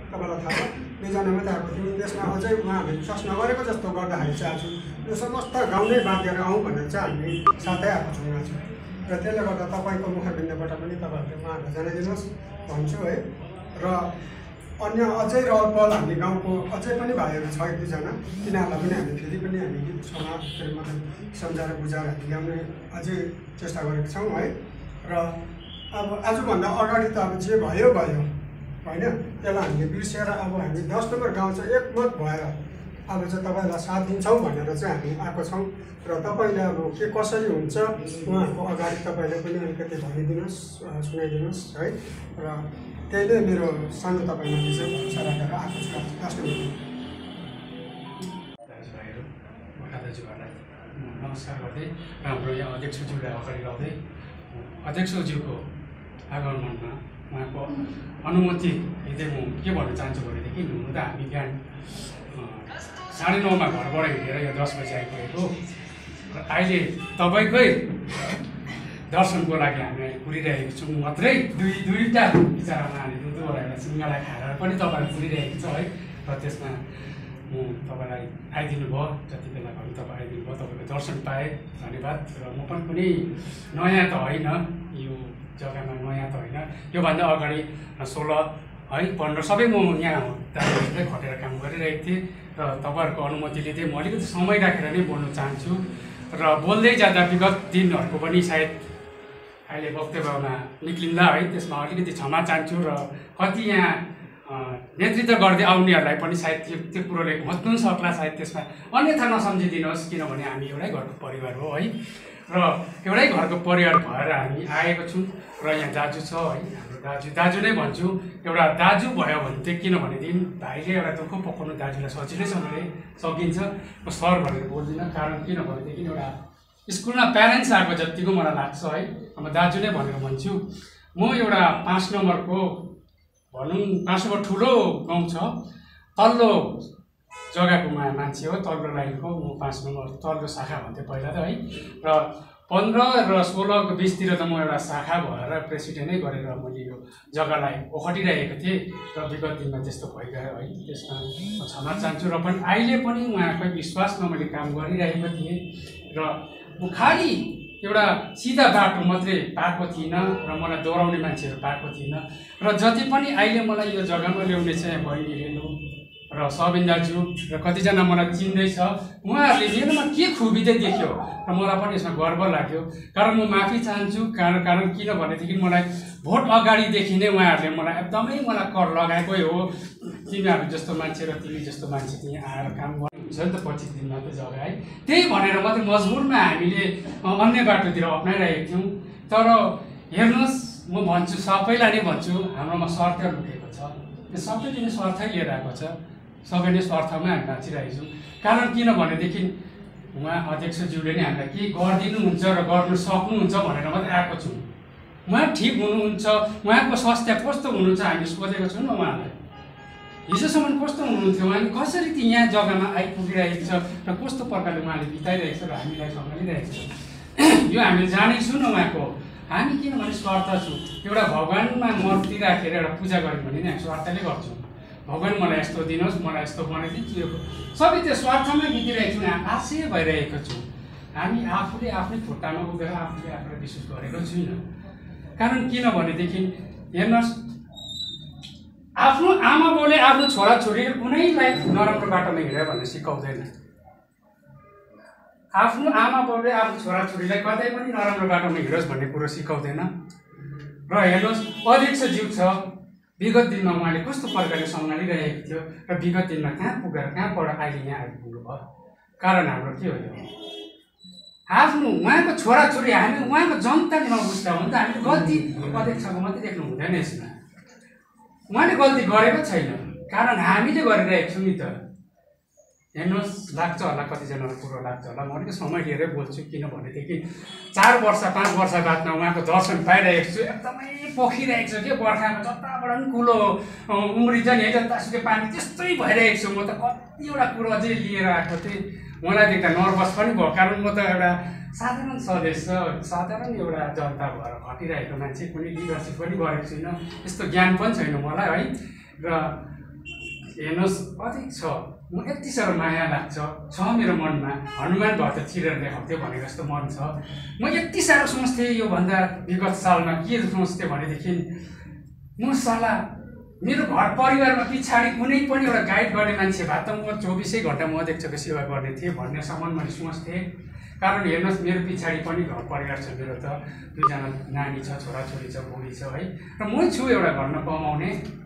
तपाईँलाई थाहा छ 2 जना मात्रै आएको थियो त्यसमा अझै उहाँहरूले विश्वास नगरेको जस्तो गर्दाखेरि चाहिँ आज यो समस्त गाउँ नै बाँधेर आउँ भनेर चाहिँ हामी साथै आएको छौँ आज र त्यसले गर्दा तपाईँको मुखबिन्दबाट पनि तपाईँहरूले उहाँहरूलाई जनाइदिनुहोस् भन्छु है र अन्य अझै रहल पहल हामी गाउँको अझै पनि भाइहरू छ 1 2 जना तिनीहरूलाई पनि हामी फेरि पनि हामी समाज मतलब सम्झाएर बुझाएर हामी ल्याउने अझै चेष्टा गरेका छौँ है र अब आजभन्दा अगाडि त अब जे भयो भयो होइन त्यसलाई हामीले बिर्सेर अब हामी 10 नम्बर गाउँ चाहिँ एकमत भएर अब चाहिँ तपाईँलाई साथ दिन्छौँ भनेर चाहिँ हामी आएको छौँ र तपाईँले अब के कसरी हुन्छ उहाँहरूको अगाडि तपाईँले पनि अलिकति भनिदिनुहोस् सुनाइदिनुहोस् है र त्यही नै मेरो सानो तपाईँमाथि चाहिँ भरोसा राखेर आएको छु लास्ट दाजुभाइहरू गोर्खा दाजुभाइलाई नमस्कार गर्दै हाम्रो यहाँ अध्यक्षज्यूलाई अगाडि लाउँदै अध्यक्षज्यूको आगमनमा उहाँको अनुमति लिँदै म के भन्न चाहन्छु भनेदेखि हुनु त हामी बिहान 9:30 घरबाट हिँडेर यहाँ 10 बजी आइपुगेको र अहिले तपाईँकै दर्शनको लागि हामी पुरिरहेको छौँ मात्रै दुईवटा बिचरामा हामी दुधवटा सिङ्गडा खाएर पनि तपाईँहरू पुरिरहेको छ है र त्यसमा म तपाईँलाई आइदिनु भयो जति बेला पनि तपाईँ आइदिनु भयो तपाईँको दर्शन पाएँ धन्यवाद र म पनि कुनै नयाँ त होइन यो जग्गामा नयाँ त होइन योभन्दा अगाडि 16 है 15 सबै म यहाँ दाजुभाइले खटेर काम गरिरहेको थिएँ र तपाईँहरूको अनुमति लिँदै म अलिकति समय राखेर नै बोल्न चाहन्छु र बोल्दै जाँदा विगत दिनहरूको पनि सायद अहिले वक्तव्यमा निक्लिँदा है त्यसमा अलिकति क्षमा चाहन्छु र कति यहाँ नेतृत्व गर्दै आउनेहरूलाई पनि सायद त्यो कुरोले घोच्नु सक्ला सायद त्यसमा अन्यथा नसम्झिदिनुहोस् किनभने हामी एउटै घरको परिवार हो है र एउटै घरको परिवार भएर हामी आएको छौँ र यहाँ दाजु छ है हाम्रो दाजु नै भन्छु एउटा दाजु भयो भने चाहिँ किनभनेदेखि भाइले एउटा दुःख पकाउनु दाजुलाई सजिलैसँगले सकिन्छ म सर भनेर बोल्दिनँ कारण किनभनेदेखि एउटा स्कुलमा प्यारेन्ट्स आएको जतिको मलाई लाग्छ है अब दाजु नै भनेर भन्छु म एउटा 5 नम्बरको भनौँ 5 नम्बर ठुलो गाउँ छ तल्लो जग्गाको मान्छे हो तल्लो लाइनको म 5 नम्बर तल्लो शाखा भन्थेँ पहिला त है र 15 र 16 को बिचतिर त म एउटा शाखा भएर प्रेसिडेन्टै गरेर मैले यो जग्गालाई ओखटिरहेको थिएँ र विगत दिनमा त्यस्तो भइगयो है त्यसमा म क्षमा चाहन्छु र पनि अहिले पनि उहाँकै विश्वासमा मैले काम गरिरहेको थिएँ र म खालि एउटा सिधा बाटो मात्रै पाएको थिइनँ र मलाई दोहोऱ्याउने मान्छेहरू पाएको थिइनँ र जति पनि अहिले मलाई यो जग्गामा ल्याउने चाहिँ बहिनी रेणु र सबिन दाजु र कतिजना मलाई चिन्दैछ उहाँहरूले मेरोमा के खुबी चाहिँ देख्यो र मलाई पनि यसमा गर्व लाग्यो कारण म माफी चाहन्छु कारण किनभनेदेखि मलाई भोट अगाडिदेखि नै उहाँहरूले मलाई एकदमै मलाई कर लगाएकै हो तिमीहरू जस्तो मान्छे र तिमी जस्तो मान्छे चाहिँ आएर काम गर्नुहुन्छ नि त 25 दिनमा त जग्गा है त्यही भनेर मात्रै मजबुरमा हामीले अन्य बाटोतिर अप्नाइरहेको थियौँ तर हेर्नुहोस् म भन्छु सबैलाई नै भन्छु हाम्रोमा स्वार्थ लुकेको छ त्यो सबैले नै स्वार्थै लिएर आएको छ सबै नै स्वार्थमै हामी बाँचिरहेको छौँ कारण किनभनेदेखि उहाँ अध्यक्षज्यूले नै हामीलाई के गरिदिनुहुन्छ र गर्नु सक्नुहुन्छ भनेर मात्रै आएको छौँ उहाँ ठिक हुनुहुन्छ उहाँको स्वास्थ्य कस्तो हुनुहुन्छ हामी सोधेको छौँ न उहाँलाई हिजोसम्म कस्तो हुनुहुन्थ्यो उहाँले कसरी ती यहाँ जग्गामा आइपुगिरहेको छ र कस्तो प्रकारले उहाँले बिताइरहेको छ र हामीलाई सम्हालिरहेको छ यो हामीले जानेको छौँ न उहाँको हामी किनभने स्वार्थ छौँ एउटा भगवान्मा मूर्ति राखेर एउटा पूजा गऱ्यौँ भने नि हामी स्वार्थले गर्छौँ भगवान् मलाई यस्तो दिनुहोस् मलाई यस्तो बनाइदिन्छु सबै त्यो स्वार्थमै बितिरहेको छौँ आशय भइरहेको छौँ हामी आफूले आफ्नै खुट्टामा उभिएर आफूले आफूलाई विश्वास गरेको छुइनँ कारण किनभनेदेखि हेर्नुहोस् आफ्नो आमा बाउले आफ्नो छोराछोरीले कुनैलाई नराम्रो बाटोमा हिँडेर भनेर सिकाउँदैन आफ्नो आमा बाउले आफ्नो छोराछोरीलाई कतै पनि नराम्रो बाटोमा हिँडोस् भन्ने कुरो सिकाउँदैन र हेर्नुहोस् अध्यक्षज्यू छ विगत दिनमा उहाँले कस्तो प्रकारले सम्हालिरहेको थियो र विगत दिनमा कहाँ पुगेर कहाँबाट अहिले यहाँ आइपुग्नु भयो कारण हाम्रो के हो आफ्नो उहाँको छोराछोरी हामी उहाँको जनताले नबुझ्दा हो नि त हामीले गल्ती अध्यक्षको मात्रै देख्नु हुँदैन यसमा उहाँले गल्ती गरेको छैन कारण हामीले गरिरहेको छौँ नि त हेर्नुहोस् लाग्छ होला कतिजनाको कुरो लाग्छ होला म अलिकति समय लिएरै बोल्छु किनभनेदेखि 4 वर्ष 5 वर्ष बादमा उहाँको दर्शन पाइरहेको छु एकदमै पोखिरहेको छु कि बर्खामा जताबाट पनि कुलो उम्रिन्छ नि है जतासुकै पानी त्यस्तै भइरहेको छु म त कतिवटा कुरो अझै लिएर आएको थिएँ मलाई देख्दा नर्भस पनि भयो कारण म त एउटा साधारण सदस्य साधारण एउटा जनता भएर खटिरहेको मान्छे कुनै लिडरसिप पनि गरेको छुइनँ यस्तो ज्ञान पनि छैन मलाई है र हेर्नुहोस् अधिक छ म यति साह्रो माया लाग्छ मेरो मनमा हनुमान भक्त चिरेर देखाउँथ्यो भनेको जस्तो मन छ म यति साह्रो सोच्थेँ योभन्दा विगत सालमा के सोच्थेँ भनेदेखि म साला मेरो घर परिवारमा पछाडि कुनै पनि एउटा गाइड गर्ने मान्छे भए त म 24 घण्टा म अध्यक्षको सेवा गर्ने थिएँ भन्नेसम्म मैले सोच्थेँ कारण हेर्नुहोस् मेरो पछाडि पनि घर परिवार छ मेरो त 2 जना नानी छ छोराछोरी छ बुढी छ है र म छु एउटा घर नकमाउने